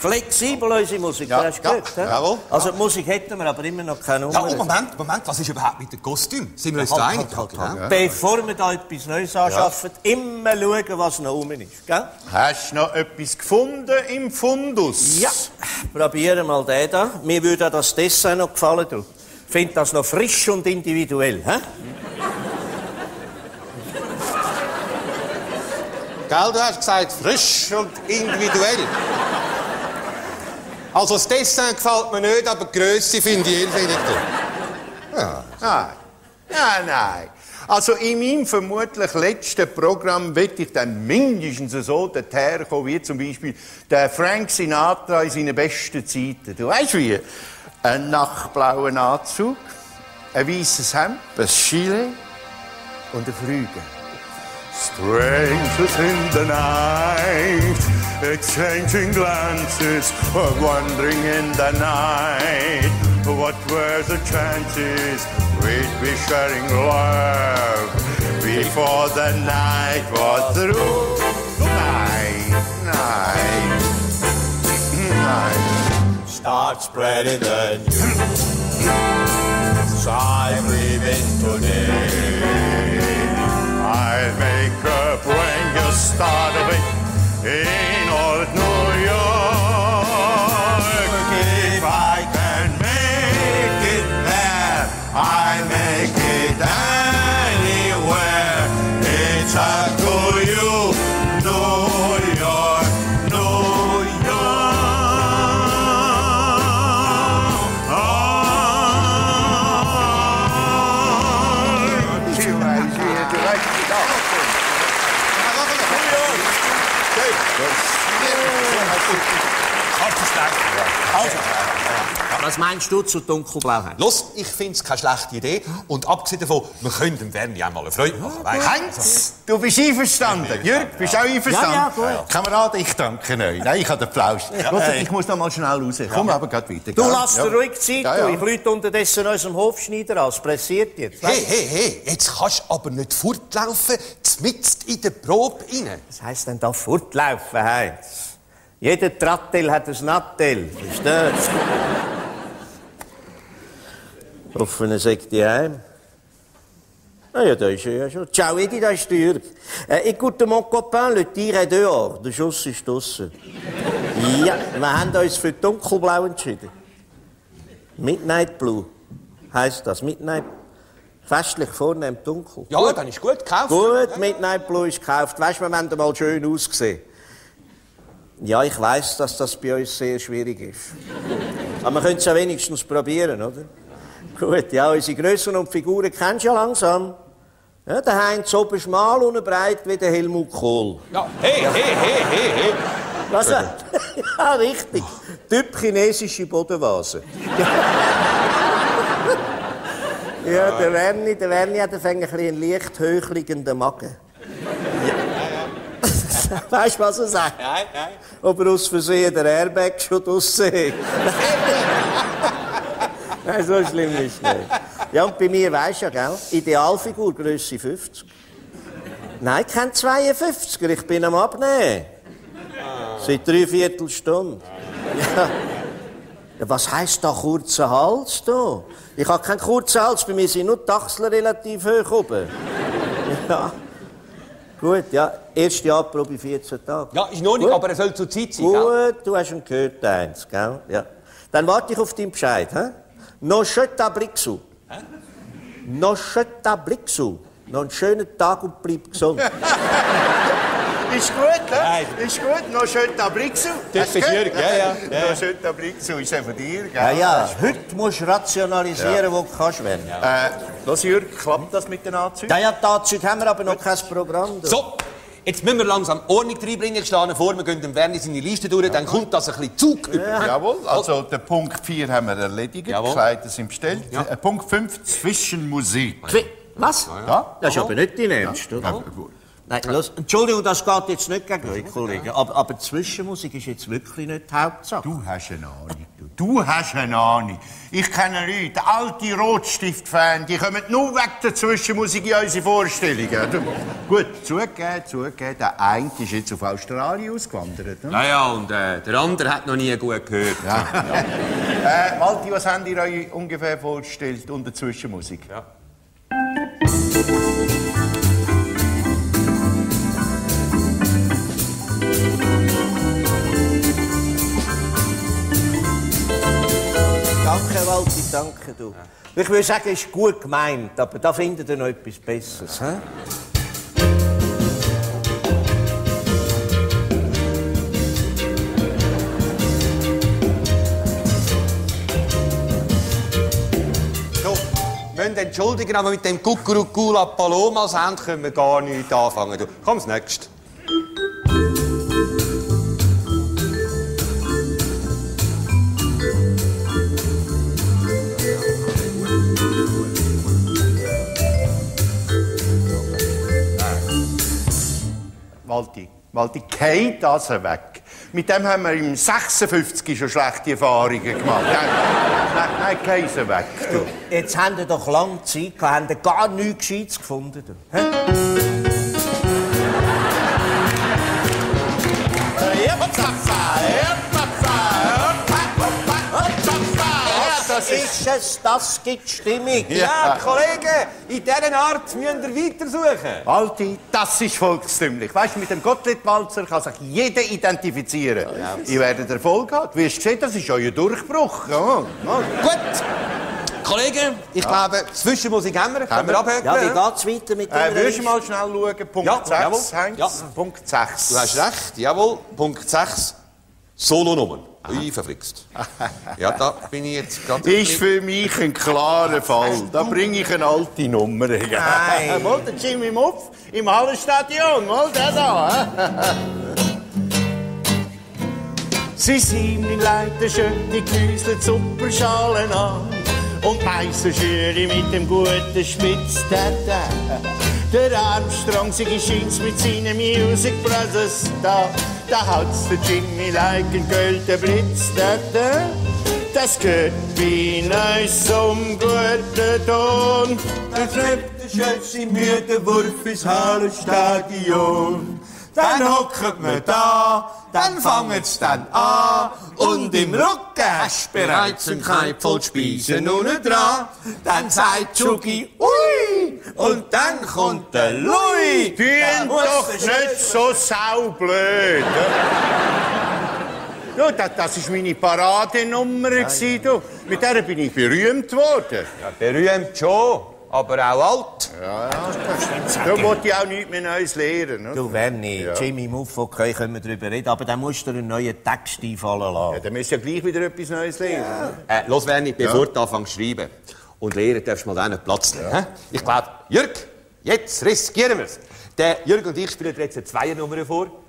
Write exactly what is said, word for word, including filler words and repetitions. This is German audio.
Flexibel, unsere Musik, Ja, hast du ja, gehört? Ja, jawohl. Also die Musik hätten wir, aber immer noch keine Nummer. Ja, oh, Moment, Moment, was ist überhaupt mit dem Kostüm? Sind wir uns da einig? Ja. Bevor wir da etwas Neues anschaffen, immer schauen, was noch rum ist. Gell? Hast du noch etwas gefunden im Fundus? Ja, probieren mal den da. Mir würde das Dessin noch gefallen. Du. Ich finde das noch frisch und individuell. He? Gell, du hast gesagt, frisch und individuell. Also das Dessin gefällt mir nicht, aber die Grösse finde ich ehrlich. Ja. Nein. Nein, nein. Also in meinem vermutlich letzten Programm will ich dann mindestens so dorthin kommen, wie zum Beispiel der Frank Sinatra in seinen besten Zeiten. Du weißt wie? Ein nachtblauer Anzug, ein weißes Hemd, ein Gilet und ein Flügel. Strangers in the night, exchanging glances, wandering in the night. What were the chances we'd be sharing love before the night was through? Night, night, night. Start spreading the news. I'm leaving today. I'll make up when you start of it in old New York. If I can make it there, I make it anywhere. It's up to you, New York, New York. Was meinst du zu dunkelblau? Los, ich finde es keine schlechte Idee. Und abgesehen davon, wir können dem Werni auch mal eine Freude machen. Weißt du? Heinz, du bist einverstanden. Jürg, bist du auch einverstanden? Ja, ja, gut. Kameraden, ich danke euch. Nein, ich habe den Applaus. Hört, ich muss noch mal schnell raus. Komm aber gerade weiter. Du gell? lass dir Ja. ruhig Zeit, Ja, ja. du. Ich rufe unterdessen unserem Hofschneider an. Es pressiert jetzt. Hey, hey, hey, jetzt kannst du aber nicht fortlaufen, mitten in der Probe rein. Was heisst denn da fortlaufen, Heinz? Jeder Trattel hat ein Nattel. Verstehst du? Hoffen, er sagt die heim. Ah ja, da ist er ja schon. Ciao, Edi, da ist der Jürg. Äh, écoute, mon copain, le tir est dehors. Der Schuss ist draussen. Ja, wir haben uns für dunkelblau entschieden. Midnight Blue heisst das. Midnight festlich vornehm dunkel. Ja, dann ist gut, kauf. Gut, Midnight Blue ist gekauft. Weißt du, wir haben mal schön ausgesehen. Ja, ich weiss, dass das bei uns sehr schwierig ist. Aber wir können es ja wenigstens probieren, oder? Gut, ja, unsere Grössen und Figuren kennst du ja langsam. Ja, der Heinz oben schmal und breit wie der Helmut Kohl. Ja, hey, hey, hey, hey, hey. Was? Ja, richtig. Typ chinesische Bodenvase. Ja, der Werni, der Werni hat ein bisschen einen leicht höchliegenden Magen. Ja. Weißt du, was er sagt? Nein, nein. Ob er aus Versehen der Airbag schon draussen hat. Nein, so schlimm ist es nicht. Ja, und bei mir weisst du ja, gell? Idealfigur, Grösse fünfzig. Nein, kein zweiundfünfziger, ich bin am Abnehmen. Seit drei Viertelstunden. Ja. Ja, was heisst da kurzer Hals da? Ich habe keinen kurzen Hals, bei mir sind nur die Achseln relativ hoch oben. Ja. Gut, ja, erste Anprobe vierzehn Tage. Ja, ist noch nicht, Gut. aber er soll zur Zeit sein, gell? Gut, du hast ihn gehört, eins, gell? Ja. Dann warte ich auf deinen Bescheid, hä? No je t'abrixu. Hä? No je t'abrixu. Noch einen schönen Tag und bleib gesund. Ist gut, ne? Ist gut. Noch schön da Brixu. Das ist Jürg, ja, ja. Noch schön da Brixu. Ist ja von dir, gell? Ja, ja, heute musst du rationalisieren, wo du kannst werden. Äh, los, Jürg, klappt das mit den Anzügen? Ja, ja, die Anzüge haben wir aber noch kein Programm. Da. So, jetzt müssen wir langsam Ordnung reinbringen. Ich schlage vor, wir gehen dem Werni seine Liste durch, dann kommt das ein bisschen Zug über. Ja. Jawohl, also den Punkt vier haben wir erledigt, Jawohl. die Kleider sind bestellt. Ja. Äh, Punkt fünf, Zwischenmusik. Qu- Was? Ja? Das ist aber nicht dein Ernst, oder? Ja, gut. Nein, los, Entschuldigung, das geht jetzt nicht gegen euch, Kollegen. Aber, aber die Zwischenmusik ist jetzt wirklich nicht die Hauptsache. Du hast eine Ahnung, du. Du hast eine Ahnung. Ich kenne Leute, alte Rotstift-Fans, die kommen nur wegen der Zwischenmusik in unsere Vorstellungen. Du, gut, zugegeben, zugegeben, der eine ist jetzt auf Australien ausgewandert. Ne? Ja, ja, und äh, der andere hat noch nie gut gehört. Ja. Ja. äh, Walti, was habt ihr euch ungefähr vorgestellt unter Zwischenmusik? Ja. Danke, Walti, danke, du. Ich würde sagen, es ist gut gemeint, aber da findet ihr noch etwas Besseres. He? So, wir müssen entschuldigen, aber mit dem Kuckurucku la Paloma Sound können wir gar nichts anfangen. Du, komm, das nächste. Walti, Walti, kei das weg. Mit dem haben wir im sechsundfünfzig schon schlechte Erfahrungen gemacht. Nein, nein, nein, kei sie weg. Du. Jetzt habt ihr doch lange Zeit gehabt, habt ihr gar nichts Gescheites gefunden. Du. He? Das ist es, das gibt Stimmung. Ja, ja, Kollegen, in dieser Art müsst ihr weitersuchen. Walti, das ist volkstümlich. Weißt du, mit dem Gottlieb-Walzer kann sich jeder identifizieren. Ja. Ihr werdet Erfolg haben. Du wirst sehen, das ist euer Durchbruch. Ja. Ja. Gut. Kollegen, ich ja. glaube, Zwischenmusik haben wir. Können wir abhören? Ja, wie geht's weiter mit dem äh, Würdest du mal schnell schauen? Punkt ja, sechs, Heinz. Ja. Punkt sechs. Du hast recht, jawohl. Punkt sechs. Solo-Nummern. Ui, verflixt. Ja, da bin ich jetzt gerade... Ist für mich ein klarer Fall. Da bringe ich eine alte Nummer. Nein. Mal der Jimmy Muff im Hallenstadion. Mal der da. Sie sind in Leiterschön, die Küsler Supperschalen an. Und Meisserschüre mit dem guten Spitz. Der Armstrong, sie geschieht's mit seinen Music Brothers da. Da haut's der Jimmy like ein goldener Blitz. Da, da. Das gehört wie Neues zum guten Ton. Dann schleppt der Schötz im müden Wurf ins Hallenstadion. Dann hocken wir da, dann fangen's dann an. Und im Rücken hast bereits ein Kalb voll Speisen unten dran. Dann sagt Schugi, ui, und dann kommt der Lui. Tun doch nicht so saublöd. Ja, das, das war meine Paradenummer. Ja, ja. Du. Mit der bin ich berühmt worden. Ja, berühmt schon, aber auch alt. Ja, ja, das stimmt. Da wollte ich auch nichts mehr Neues lernen. Oder? Du, Werni, ja. Jimmy Muff, okay, können wir darüber reden, aber dann musst du einen neuen Text einfallen lassen. Ja, dann müsst ihr ja gleich wieder etwas Neues lernen. Ja. Äh, los, Werni, bevor ja. du anfängst zu schreiben und lehren, darfst du mal einen Platz nehmen. Ja. Ich glaube, Jürg, jetzt riskieren wir es. Der Jürg und ich spielen dir jetzt eine Zweiernummer vor.